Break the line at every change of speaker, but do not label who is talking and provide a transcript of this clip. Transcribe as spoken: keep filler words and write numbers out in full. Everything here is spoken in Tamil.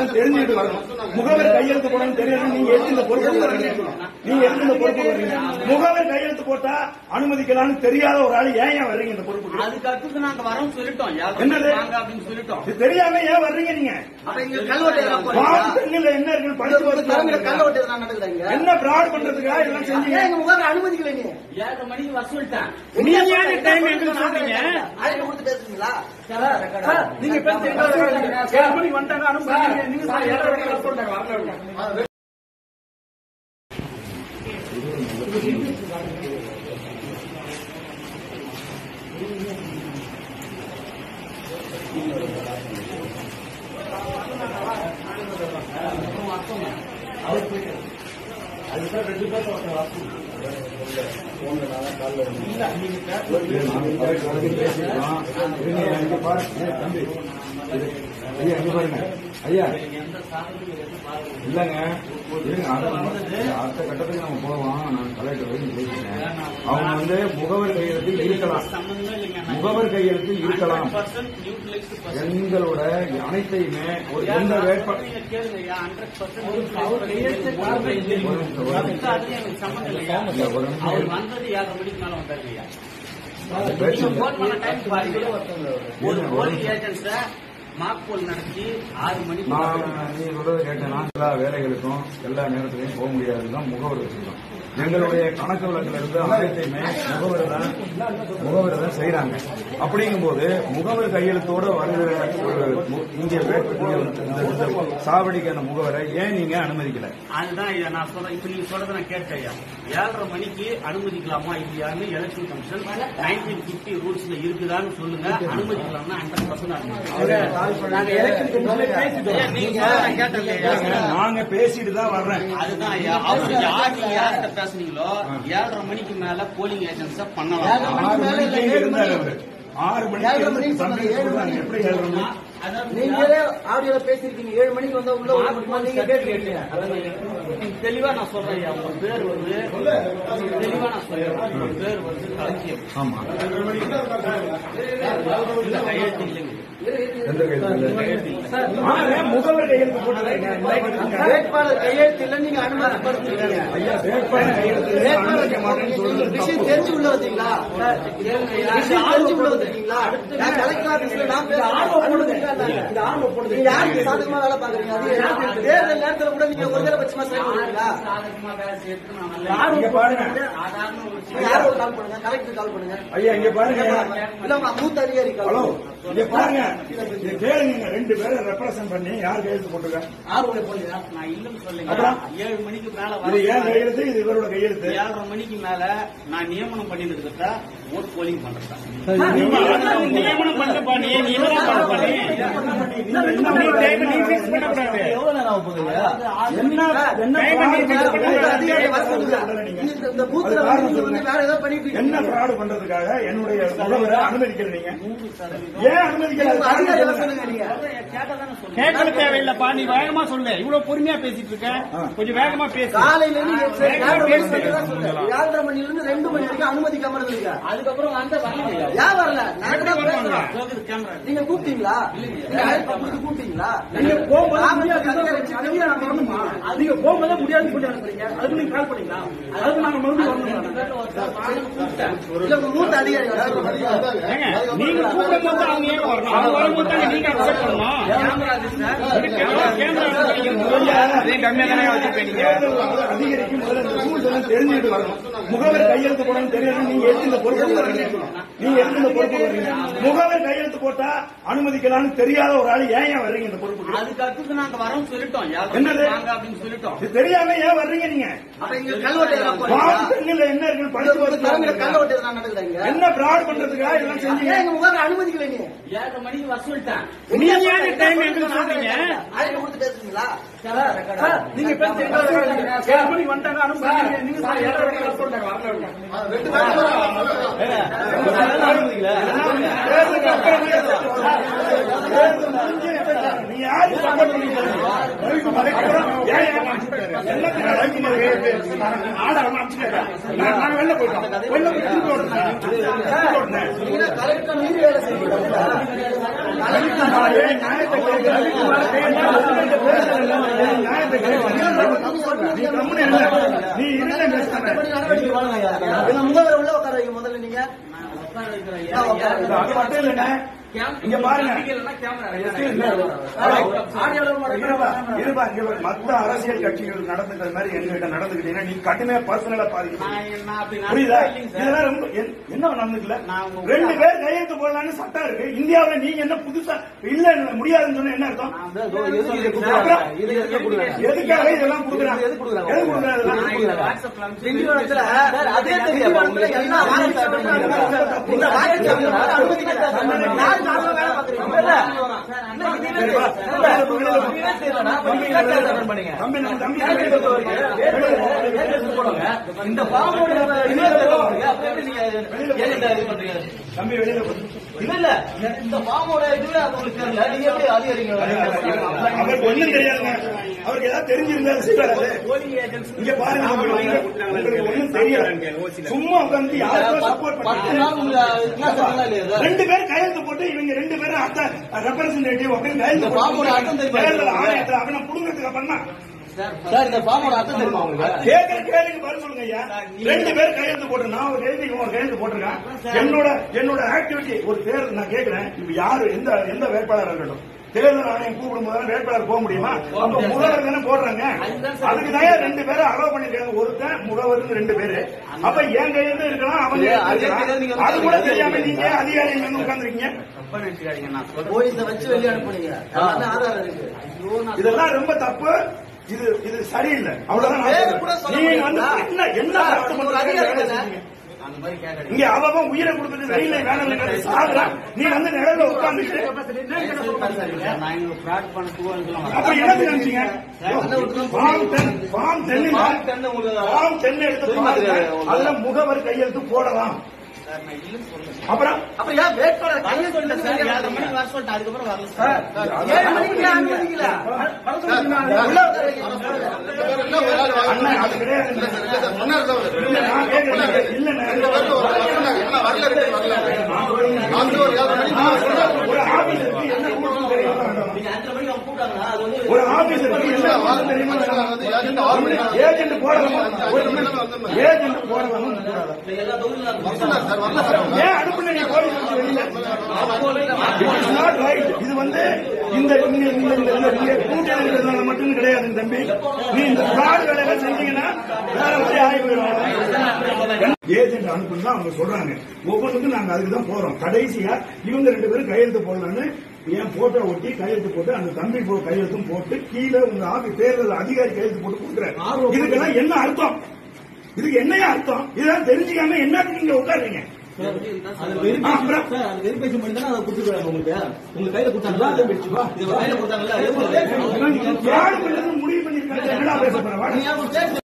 தெரிஞ்சுட்டு வரணும். முகவர் கையெழுத்து போடணும் தெரியாது. நீங்க எடுத்து இந்த பொறுப்பு வரீங்க. நீங்க எடுத்து இந்த பொறுப்பு வரீங்க. முகவர் கையெழுத்து போட்டா அனுமதிக்கலாம்னு தெரியாத ஒரு ஆள் ஏன் ஏன் வர்றீங்க இந்த பொறுப்பு? அதுக்கு அடுத்து நாங்க வரோம் சொல்லிட்டோம். என்னது அப்படின்னு சொல்லிட்டோம். தெரியாம ஏன் வர்றீங்க நீங்க? என்ன இருக்கு படிச்சு என்ன பிராட் பண்றதுக்கா இதெல்லாம் செஞ்சீங்க? முகவர் அனுமதிக்கல. ஏழரை மணிக்கு வர சொல்லிட்டேன். நீங்க ஏன் டைம் எங்களுக்கு சொல்றீங்க? ஆயிரம் கொடுத்து பேசுறீங்களா? நீங்க ஏழு மணிக்கு வந்தாங்க அனுமதி. நீங்க ஏழரை மணிக்கு வர சொல்லிட்டாங்க. அதுதான் ரெண்டு பேரும் ஐயா இங்க பாருங்க ஐயா இல்லங்க அடுத்த கட்டத்துக்கு நம்ம போவோம். நான் கலெக்டர் வரைக்கும் பேசிட்டேன். அவங்க வந்து முகவர் கையெழுத்தில் இருக்கலாம், முகவர் கையெழுத்தில் இருக்கலாம். எங்களோட அனைத்தையுமே ஒரு எந்த வேட்பாளர் மாக்போல் நடத்தி ஆறு மணி நீ சொல்றது கேட்டேன்னா எல்லா வேலைகளுக்கும் எல்லா நேரத்திலையும் போக முடியாதுதான் முகவர் வச்சிருக்கோம். எங்களுடைய கணக்கு வழக்கில் இருந்து அனைத்தையுமே முகவர் தான் முகவர் தான் செய்யறாங்க. அப்படிங்கும் போது முகவர் கையெழுத்தோட வருகிற இங்கே சாவடிக்கான முகவரை ஏன் நீங்க அனுமதிக்கல? அதுதான் ஐயா நான் சொல்றேன். இப்ப நீங்க சொல்றதை நான் கேட்டேன். ஏழரை மணிக்கு அனுமதிக்கலாமா இல்லையான்னு எலெக்ஷன் கமிஷன் நைன்டீன் பிப்டி ரூல்ஸ்ல இருக்குதான்னு சொல்லுங்க. அனுமதிக்கலாம்னா ஹண்ட்ரட் பர்சன்ட் நாங்க பேசிட்டு தான் வர்றேன். அதுதான் அவர் யார் யார்கிட்ட பேசுனீங்களோ ஏழரை மணிக்கு மேல போலிங் ஏஜென்ட்ஸ பண்ணலாம். ஆறு மணிக்கு எப்படி ஏழரை மணி நீங்களே ஆடியோல பேசிருக்கீங்க. ஏழு மணிக்கு வந்தா உள்ள நீங்க கேட்டுருக்கீங்க. தெளிவா நான் சொல்றேன். உங்க பேர் வந்து தெளிவா நான் சொல்றேன். உங்க பேர் வந்து களஞ்சியம். ஆமா கையெழுத்து இல்லைங்க. முகவர் கையெழுத்து போட்டு வேட்பாளர் கையெழுத்து இல்லை. நீங்க அனுமதிப்படுத்துறீங்க. விஷயம் தெரிஞ்சு உள்ள வந்தீங்களா? தெரிஞ்சு உள்ள வந்தீங்களா? கலெக்டர் ஆபீஸ்ல நான் யாருக்கு சாதகமா வேலை பாக்குறீங்க? தேர்தல் நேரத்தில் கூட நீங்க ஒரு தடவை பட்சமா செய்வீங்களா? யாரும் கால் பண்ணுங்க, கலெக்டர் கால் பண்ணுங்க. ஐயா இங்க பாருங்க, இல்ல மூத்த அதிகாரி பாருங்க. கேளுங்க, ரெண்டு பேரும் ரெப்ரசன்ட் பண்ணி யார் கையெழுத்து போட்டுருக்க? ஆறு போடுங்க. நான் இல்லன்னு சொல்லுங்க. ஏழு மணிக்கு மேல ஏன் கையெழுத்து? இது இவரோட கையெழுத்து. ஏழரை மணிக்கு மேல நான் நியமனம் பண்ணிட்டு ஓட் போலிங் பண்றேன். நியமனம் பண்ணப்பா நீ என்ன ஃப்ராட் பண்றதுக்காக என்னுடைய முகவரை அனுமதிக்கிறீங்க? ஏன் அனுமதிக்கிறீங்க? கேட்கல தேவையில்லப்பா. நீ வேகமா சொல்லு. இவ்வளவு பொறுமையா பேசிட்டு இருக்க, கொஞ்சம் வேகமா பேசு. காலையில ஏழரை மணில இருந்து ரெண்டு மணி வரைக்கும் அனுமதிக்காம இருந்தீங்க. அதுக்கப்புறம் அந்த ஏன் வரல? நீங்க கூப்பிட்டீங்களா? கூப்பிட்டீங்களா? நீங்க போகும்போது நீங்க போகும்போது முடியாதுன்னு சொல்லி அனுப்புறீங்க. அதுக்கு நீங்க கால் பண்ணீங்களா? அதுக்கு நாங்க மறுபடியும் மூத்த அதிகாரி நீங்க கூப்பிடும்போது அவங்க ஏன் வரணும்? அவங்க வரும்போது நீங்க அக்செப்ட் பண்ணணும். அதிகாரிக்கு முதல்ல தெரிஞ்சுட்டு வரணும். முகவர் கையெழுத்து போடணும் தெரியாது. நீங்க எடுத்து இந்த பொறுப்பு வரீங்க. நீங்க எடுத்து இந்த பொறுப்பு வரீங்க. முகவர் கையெழுத்து போட்டா அனுமதிக்கலாம்னு தெரியாத ஒரு ஆள் ஏன் ஏன் வர்றீங்க இந்த பொறுப்பு? அதுக்கு அடுத்து நாங்க வரோம் சொல்லிட்டோம். என்னது அப்படின்னு சொல்லிட்டோம். தெரியாம ஏன் வர்றீங்க நீங்க? என்ன இருக்கு படிச்சு என்ன பிராட் பண்றதுக்கா இதெல்லாம் செஞ்சீங்க? முகவர் அனுமதிக்கல. நீங்க ஏழரை மணிக்கு வர சொல்லிட்டேன். நீங்க ஏன் டைம் எங்களுக்கு சொல்றீங்க? ஆயிரம் கொடுத்து பேசுறீங்களா? நீங்க ஏழு மணிக்கு வந்தாங்க அனுமதி. நீங்க ஏழரை மணிக்கு வர சொல்லிட்டாங்க. நீ யாரு சப்போர்ட் பண்ணீங்க? நாங்க வெளில போயிட்டோம். வெளில போயிட்டு நீ
முகவரை உள்ள உட்கார வைக்க முதல்ல நீங்க
அது மட்டும் இல்லைங்க. இங்க பாருங்க, மத்த அரசியல் கட்சிகள் நடந்துக்கிற மாதிரி எங்ககிட்ட நடந்துக்கிட்டீங்கன்னா நீ கட்டுமையா பர்சனலா பாதிக்க புரியுதா? இதெல்லாம் ரொம்ப என்ன நடந்துக்கல. ரெண்டு பேர் கையெழுத்து போடலாம்னு சட்டம் இருக்கு. இந்தியாவில நீங்க என்ன புதுசா இல்ல முடியாதுன்னு சொன்னா என்ன அர்த்தம்? எதுக்காக இதெல்லாம் கொடுக்குறாங்க? எது கொடுக்குறாங்க?
அதே தெரியும் இந்த
தம்பி வெளியில
இல்ல இல்ல இந்த பாம்போட இதுவே அது உங்களுக்கு தெரியல. நீங்க எப்படி அதிகாரிங்க?
அவருக்கு ஒண்ணும் தெரியாதுங்க. அவருக்கு ஏதாவது தெரிஞ்சிருந்தாலும் செய்வாரு. இங்க பாருங்க, உங்களுக்கு ஒண்ணும் தெரியாது. சும்மா உட்காந்து யாருக்கும் சப்போர்ட் பண்ணி ரெண்டு பேரும் கையெழுத்து போட்டு இவங்க ரெண்டு பேரும் அத்த ரெப்ரசன்டேட்டிவ் அப்படின்னு கையெழுத்து போட்டு ஆணையத்தை அவனை புடுங்கிறதுக்கு அப்புறமா
சார் இந்த ஃபார்மோட அர்த்தம் தெரியுமா உங்களுக்கு?
கேட்கிற கேள்விக்கு பதில் சொல்லுங்க ஐயா. ரெண்டு பேரும் கையெழுத்து போட்டு நான் ஒரு கையெழுத்து இவன் ஒரு கையெழுத்து போட்டிருக்கேன். என்னோட என்னோட ஆக்டிவிட்டி ஒரு தேர்தல் நான் கேட்கிறேன். இப்ப யாரு எந்த எந்த வேட்பாளர் இருக்கட்டும் தேர்தல் ஆணையம் கூப்பிடும் போது வேட்பாளர் போக முடியுமா? அப்ப முகவர் தானே போடுறாங்க. அதுக்குதான் ரெண்டு பேரும் அலோவ் பண்ணிருக்காங்க. ஒருத்தன் முகவர் ரெண்டு பேரு. அப்ப என் கையெழுத்து இருக்கலாம், அவங்க அது கூட தெரியாம நீங்க அதிகாரிகள் வந்து உட்கார்ந்துருக்கீங்க.
போலீஸை வச்சு வெளியே அனுப்புனீங்க. ஆதாரம் இருக்கு.
இதெல்லாம் ரொம்ப தப்பு. இது இது சரியில்லை. அவ்வளவுதான். நீங்க வந்து என்ன என்ன அர்த்தம் பண்றாங்க? இங்க அவன் உயிரை கொடுத்துட்டு வெயில வேணாம் சாகுறான். நீ வந்து நிழல்ல உட்கார்ந்துட்டு அப்ப என்ன நினைச்சீங்க? அதுல முகவர் கையெழுத்து போடலாம். அப்புறம்
அப்புறம் ஏன் வேட்பாளர் கையெழுத்து ஏழு மணிக்கு வர சொல்லிட்டு அதுக்கப்புறம் வரல சார். ஏழு மணிக்கு அனுமதிக்கல.
அது கிடையாது. ஒரு ஆபீசருக்கு என்ன கூட்டம் தெரியும்? ஒரு ஆபீசருக்கு ஏஜென்ட் போடலாமா? ஏஜென்ட் போடலாமா? ஏன் அனுப்புன நீ போலீஸ் வெளியில? இது வந்து இந்த கூட்டணி மட்டும் கிடையாது தம்பி. நீ இந்த பிராட் வேலை செஞ்சீங்கன்னா வேற மாதிரி ஆகி போயிடும். ஏஜென்ட் அனுப்புனா அவங்க சொல்றாங்க ஒவ்வொன்றுக்கும் நாங்க அதுக்குதான் போறோம். கடைசியா இவங்க ரெண்டு பேரும் கையெழுத்து போடலான்னு என் போட்டோ ஒட்டி கையெழுத்து போட்டு அந்த தம்பி கையெழுத்தும் போட்டு கீழே உங்க ஆபீஸ் தேர்தல் அதிகாரி கையெழுத்து போட்டு கொடுக்குறாரு. இதுக்கெல்லாம் என்ன அர்த்தம்? இதுக்கு என்னையா அர்த்தம்? இதெல்லாம் தெரிஞ்சுக்காம என்னன்னு நீங்க உட்காருங்க. முடிவு பண்ணிருக்காங்க.